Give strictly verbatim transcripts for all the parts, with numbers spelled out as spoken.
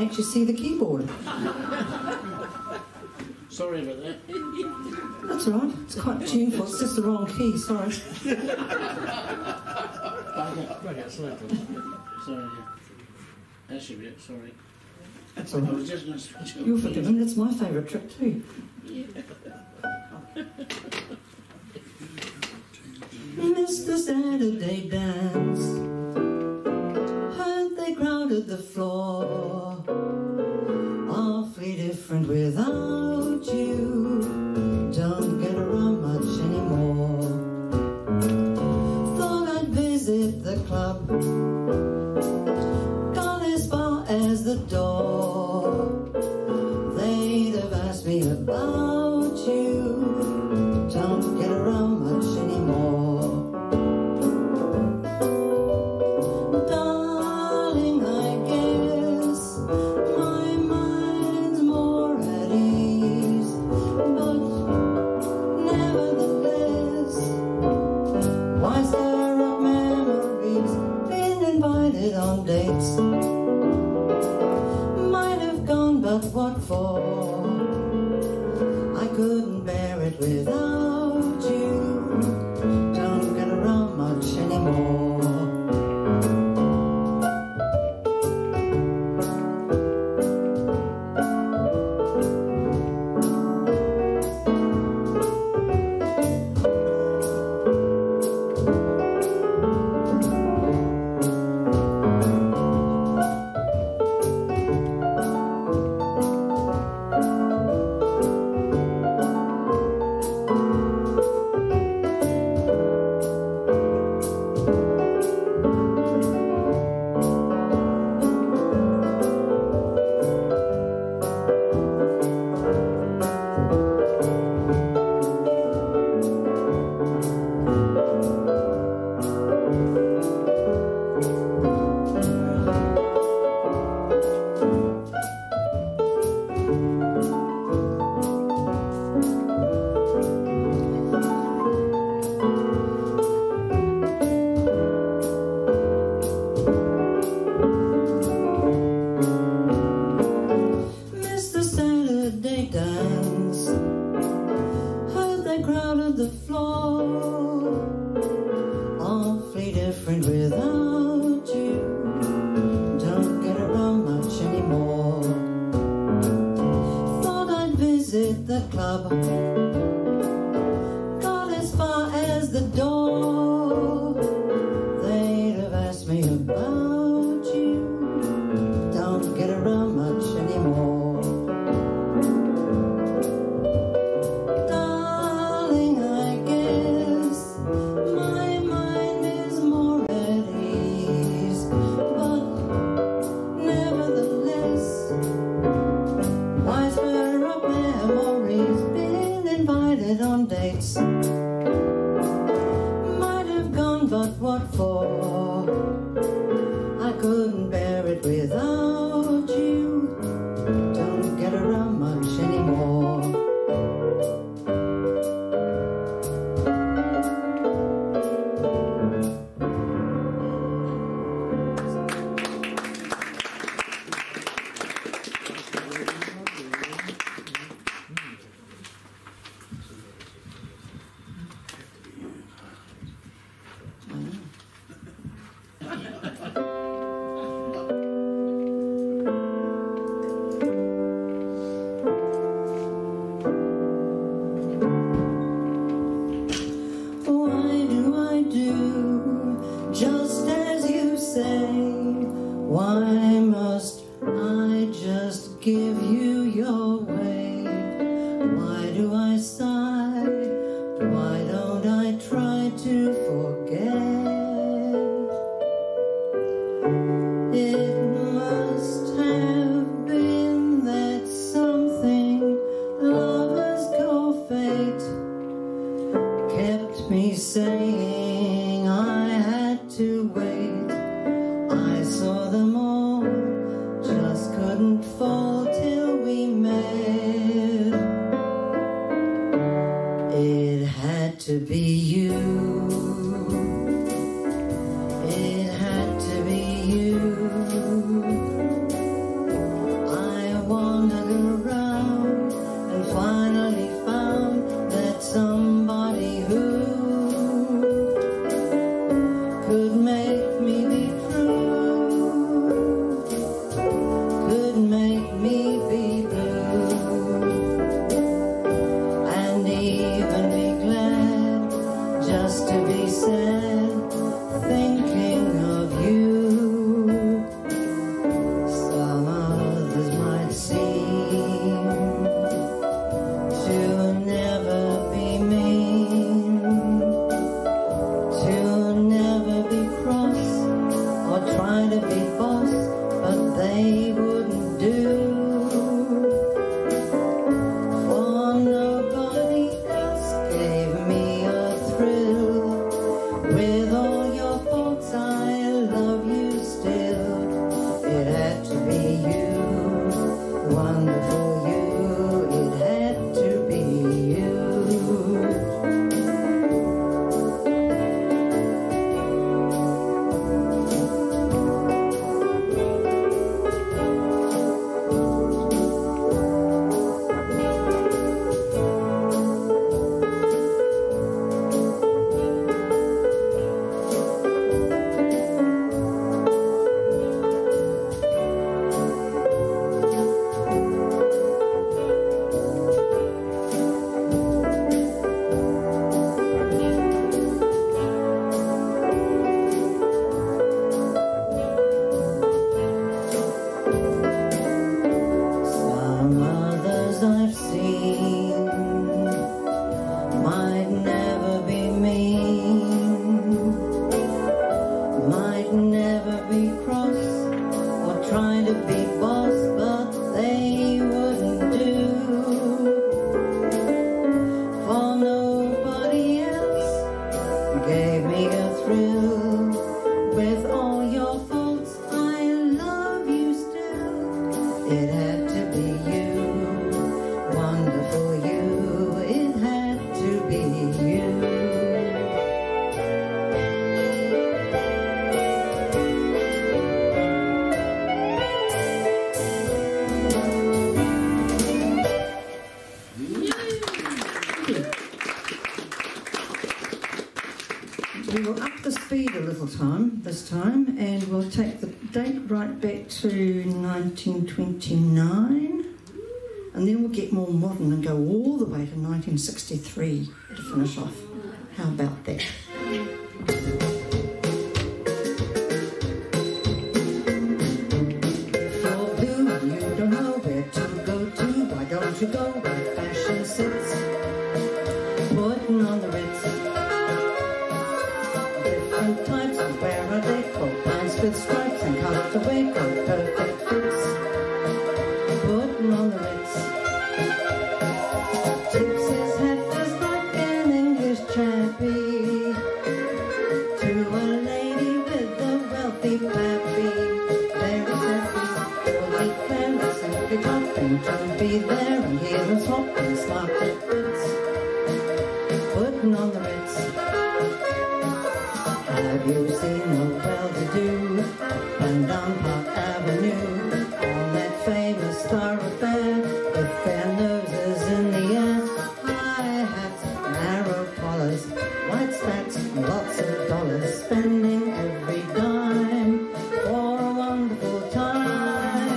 can't you see the keyboard? Sorry about that. That's all right. It's quite tuneful. It's just the wrong key. Sorry. Sorry. Sorry. That should be it. Sorry. That's all right. I was just going to switch it. You're forgiven. That's my favourite trick too. Mister Saturday Dance. Heard they crowded the floor. Awfully different without you. Don't get around much anymore. Thought I'd visit the club. Got as far as the door. They'd have asked me about you. Don't get around much anymore. Darling, I guess my mind's more at ease, but nevertheless, why stir up memories? Been invited on dates, might have gone, but what for? I couldn't bear it without you. Don't get around much anymore. made me be blue, and even be glad just to be sad, thinking of you. Some others might seem to never be mean, to never be cross or try to be boss, but they wouldn't do. For nobody else gave me a thrill. With all your faults, I love you still. It had to be you, wonderful you. It had to be you. Some others I've seen might never be mean, might never be cross or try to be boss, but they wouldn't do. For nobody else gave me a thrill. With all your faults, I love you still. It had to be you, wonderful you. It had to be you. We will up the speed a little time this time, and we'll take the date right back to nineteen twenty-nine, and then we'll get more modern and go all the way to nineteen sixty-three to finish off. How about that? If you're blue and you don't know where to go to, why don't you go where fashion sits, putting on the Ritz. Different types of wear a they coat pants with stripes and cutaway coat, perfect fits, putting on the Ritz. Tips his head just like an English chappie to a lady with a wealthy pappy. There is happy, fully fair, simply topping to be there and hear them swapping smarted bits, putting on the Ritz. Have you seen the well-to-do up and down Park Avenue on that famous thoroughfare with their noses in the air, high hats, narrow collars, white spats, lots of dollars, spending every dime for a wonderful time?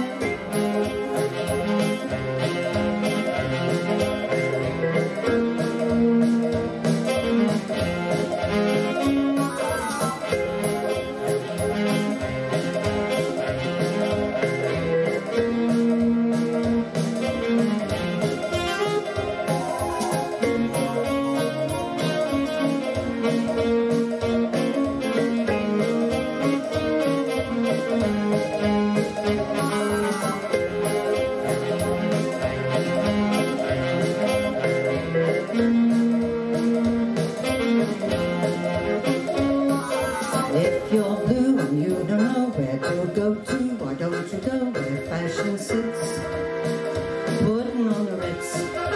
If you're blue and you don't know where to go to, why don't you go where fashion sits, putting on the Ritz.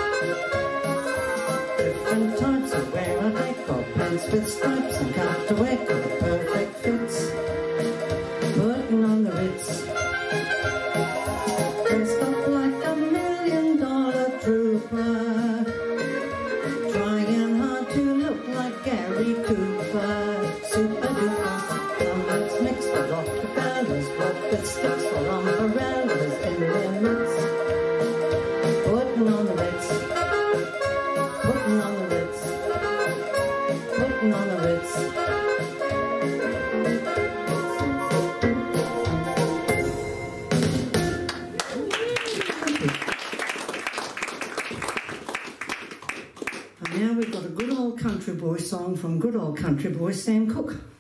Different types of wear a they coat pants with stripes and cutaway coat, perfect fits, putting on the Ritz. Dressed up like a million dollar trooper, trying hard to look like Gary Cooper. Super duper, some mix mixed with Rockefellers, rock with sticks or umbrellas in their midst. boy song from good old country boy Sam Cooke.